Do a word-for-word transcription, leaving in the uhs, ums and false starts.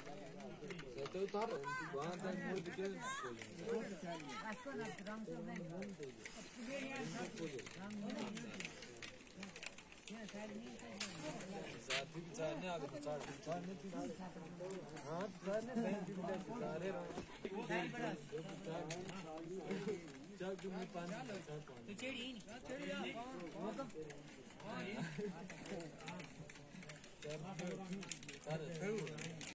तो उतार वहाँ तक मोड़ के इसको ना रंग से नहीं साथी चार ने आगे चार चार ने हाँ चार ने बैंक की बिल्डिंग चार है चार जो मैं पाँच चार पाँच तो चेड़ी चेड़ी चार चार